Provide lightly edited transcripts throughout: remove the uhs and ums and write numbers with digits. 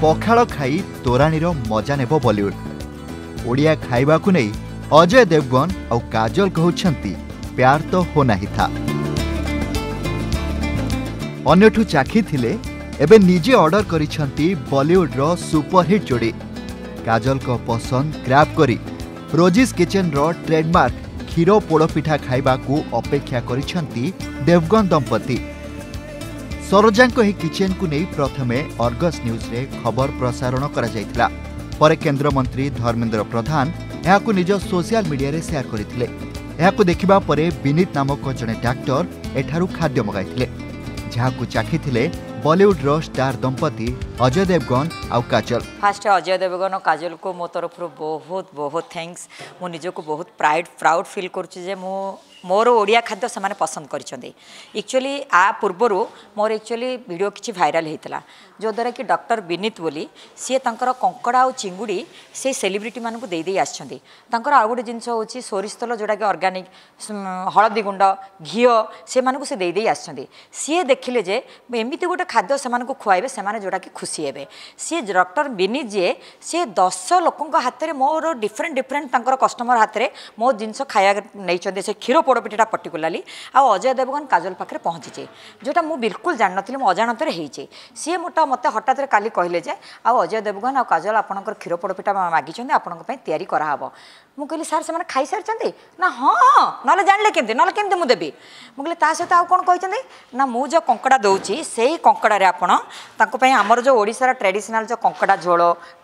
पखाड़ खाई तोराणीर मजा नेब बॉलीवुड। ओडिया खाइबा को नहीं अजय देवगन और काजल कहउछंती प्यार तो होना ही था। अन्यठू चाखी थिले एबे निजे ऑर्डर करिछंती बॉलीवुड रो सुपरहिट जोड़ी। काजल को पसंद ग्रैब करी रोजिस किचन रो ट्रेडमार्क क्षीर पोड़पिठा खाइबा को अपेक्षा करिछंती देवगन दंपति। सरोजांको ही किचन को नहीं प्रथमे अर्गस न्यूज रे खबर प्रसारण करा जायतिला। परे केंद्र मंत्री धर्मेंद्र प्रधान याकु निज सोशल मीडिया रे शेयर करथिले। याकु देखिबा परे विनीत नामक जने डाक्टर एठारु खाद्य मगाइथिले, जहाकु चाखिथिले बॉलीवुड रो स्टार दंपति अजय देवगन और काजल। फास्ट अजय देवगन और काजल को मो तरफ बहुत बहुत थैंक्स। मो निज को बहुत प्राउड फील करुच्चे मोर ओडिया खाद्य से पसंद करिसेंती। एक्चुअली आ पूर्वर मोर एक्चुअली वीडियो किछि वायरल होता जो द्वारा कि डॉक्टर विनीत बोली सी तंकर कंकड़ा और चिंगुड़ी से सेलिब्रिटी मान को दे आछंती। तंकर आ गोटे जिनस होछि सोरिष तेल जोटा कि ऑर्गेनिक हळदी गुंड घी से मानक से दे आछंती। सी देखिले जे एमिति गोटे खाद्य से मानक खुआइबे से माने जोटा कि खुशी हेबे। सी डॉक्टर विनीत जे सी 10 लोकों हाथ में मोर डिफरेंट तंकर कस्टमर हाथ में मो जिनस खाया नहीं से क्षीर पोड़पिठा पर्टिकुलाली आ अजय देवगन काजल पाखे पहुँची जोटा मुझे बिल्कुल जान नी मो अजाणत होती। सी मोटा मत हठात काली कहले जे आ अजय देवगन आ काजल आपंकर क्षीर पोड़पिठा मागिं आपंप तैयारी कराब। मु कहली सार से खाई सारी ना हाँ ना जानले केमती ना केमती मुझे देवी। मुझे ता सहित आउ कौन कहते ना मु जो कंकड़ा दूसरी से ही कंकड़े आपड़ जो ओडिशार ट्रेडिशनल जो कंकड़ा झोल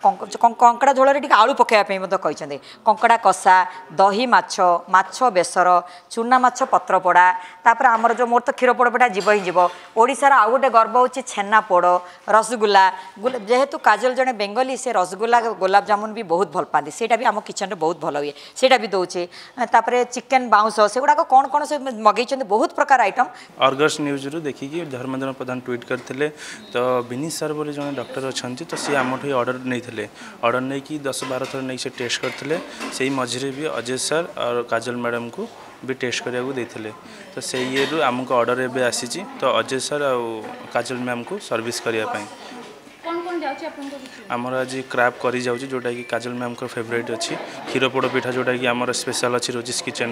कंकड़ा झोल आलू पकाइवाई कहते कंकड़ा कषा दही माछ माछ बेसर चूना माछ पत्र पोड़ा तापर आमर जो मोर तो क्षीर पोड़पिठा जीव ही जीव। ओडिशार आउ गोटे गर्व होची छेना पोड़ रसगुल्ला जेहेतु काजल जड़े बेंगली से रसगुल्ला गोलाप जामुन भी बहुत भल पाती से भी आम किचन बहुत भल हुए सेटा भी दौचे। तापर चिकेन बाउंस से गुड़ाक कौन कौन से मगेई बहुत प्रकार आइटम। अर्गस न्यूज रु देखिए धर्मेंद्र प्रधान ट्वीट करते तो विनीत सर बोले जड़े डॉक्टर अच्छा तो सी आम ऑर्डर नहीं ऑर्डर नहीं कि 10-12 थर नहीं से टेस्ट करते से मझे भी अजय सर और काजल मैडम को भी टेस्ट करा देते तो से ये आमको ऑर्डर एवं आसी तो अजय सर और काजल मैम को सर्विस करने आमर आज क्रैब करी जाउची जोटा कि काजल मैम को फेवरेट अच्छी क्षीर पोड़ पिठा जोटा कि आमर स्पेशल अच्छी रोजिस किचन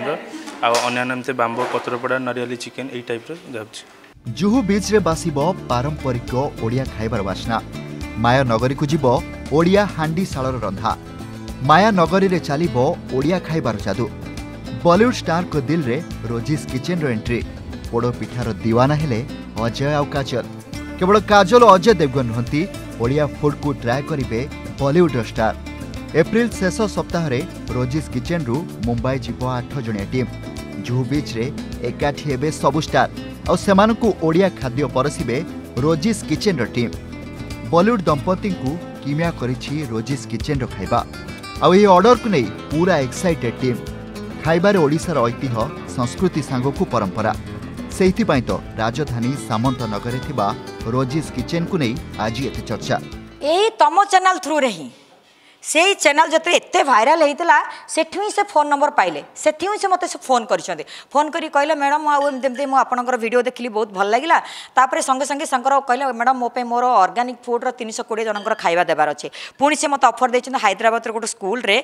अन्य बाम्बो पत्रपोड़ा नरियाली चिकेन यही टाइप जाउची। जुहू बीच रे बासिबो पारंपरिक ओडिया खाइबार बास्ना। माया नगरी को जीव ओडिया हांडी शालर रंधा। माया नगरी रे चलिबो ओडिया खाइबार जादू। बॉलीवुड स्टार को दिल रे रोजिस किचन रो एंट्री। पोड़ पिठार दीवाना हेले अजय और काजल। केवल काजल और अजय देवगन नुहंती ओडिया फूड को ट्राए करिवे बॉलीवुड स्टार। एप्रिल शेष सप्ताह रे रोजिस किचन रु मुंबई जीव 8 जणिया टीम। जुहू बीच रे एकाठी हेबे सबु स्टार और सेमानकु ओडिया खाद्य परसिबे रोजिस किचन रो टीम। बॉलीवुड दंपति को किमिया करिछि रोजिस किचन रो खाइबा और ये ऑर्डर को नहीं पूरा एक्साइटेड टीम। खाइबार ओडिशार ऐतिह्य संस्कृति सांगकु परंपरा सेहिथिपाई तो राजधानी सामंत नगर थिबा रोजिस किचन को नहीं आज एते चर्चा। ए तमो चैनल थ्रू रे ही से चैनल जो एत भाइराल होता से फोन नंबर पाइले से मत फोन कर फोन करी कहले मैडम आमती मुझे वीडियो देखली बहुत भल लगे तापर संगे संगे कहले मैडम मो मोर ऑर्गेनिक फूड 320 जनकर खाଇବା देवार अच्छे। पुणी से मत ऑफर देते हैदराबाद गोटे स्कूल रे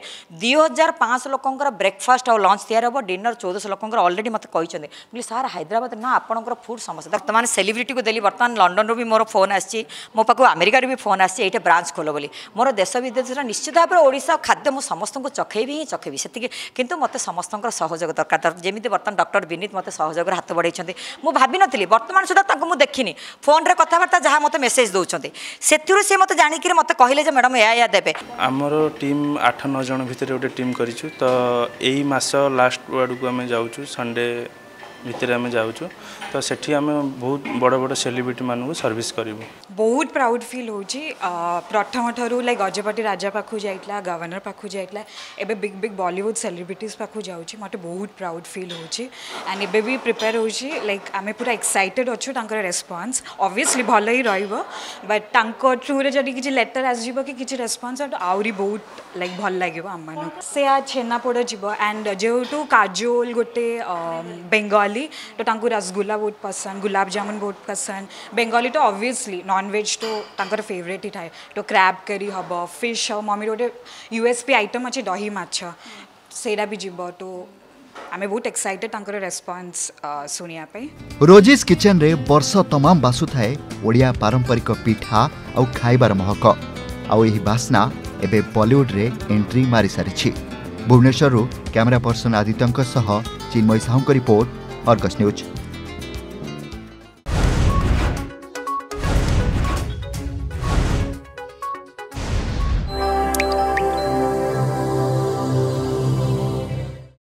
2500 लोकर ब्रेकफास्ट और लंच तैयार हम डिनर 1400 लोकर अलरेडी मत कहते बोले सार हैदराबाद ना आपंकर फूड समस्या बर्तमान सेलिब्रिटी को देली बर्तमान लंडन रू भी मोर फोन आसी मो पाक अमेरिका भी फोन आसी ये ब्रांच खोल बोली मोर देश विदेश निश्चित भाव में ओडिशा खाद्य मुझे समस्त को चखेबी ही चखेबी से किंतु मत समस्त सहयोग दरकार जमी बर्तमान डॉक्टर विनीत मत सहयोग हाथ बढ़ाई मुझे भावी नी बर्तमान सुधा मुझे देखनी फोन रे कथबार्ता जहाँ मत मेसेज दौरान से मत जाणिक मत कहले मैडम या देवे। आमर टीम 8-9 जन भितर गोटे टीम करिछु तो यही मास लास्ट वार्ड को आम जाऊँ संडे भितर आम जाऊँ तो सेठी आम बहुत बड़ बड़ सेलिब्रिटी मानू सर्विस करूँ। बहुत प्राउड फील होची प्रथम ठू लाइक गजपति राजा पाखु जाइला गवर्नर पाखु जाइला एबे बिग बिग बॉलीवुड सेलिब्रिटीज पाखु जाउची मटे बहुत प्राउड फील होची एंड एबे भी प्रिपेयर होची लाइक आमे पूरा एक्साइटेड अच्छु तांकर रेस्पॉन्स ऑब्वियसली भल ही रहइबो बट तांको थ्रू रे जदी किछि लेटर आस जिवो कि किछि रेस्पॉन्स आउरी बहुत लाइक भल लागिवो हम मानु से आ छेना पोड़ जिवो एंड जेउटू काजोल गोटे बेंगली बेंगली तो तांको रसगुल्ला बहुत पसंद गुलाब जामुन बहुत पसंद बेंगली तो ऑब्वियसली नॉन वेज तो तांकर फेवरेट ही थाए तो क्रैब करी हम फिश हम मम्मी गोटे यूएसपी आइटम अच्छे दही माछ सेटा भी जीव तो आमे बहुत एक्साइटेड तांकर रेस्पॉन्स सुनिया पे रोजिस किचन रे वर्ष तमाम बासु थाए ओडिया पारंपरिक पिठा और खाइबार महक आउ एही बास्ना एबे बॉलीवुड रे एंट्री मारी सारिछि। भुवनेश्वर कैमरा पर्सन आदित्यंक सह Chinmay Sahu report Argus news.